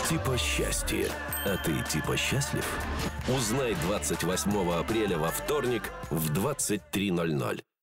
Типа счастье. А ты типа счастлив? Узнай 28 апреля во вторник в 23:00.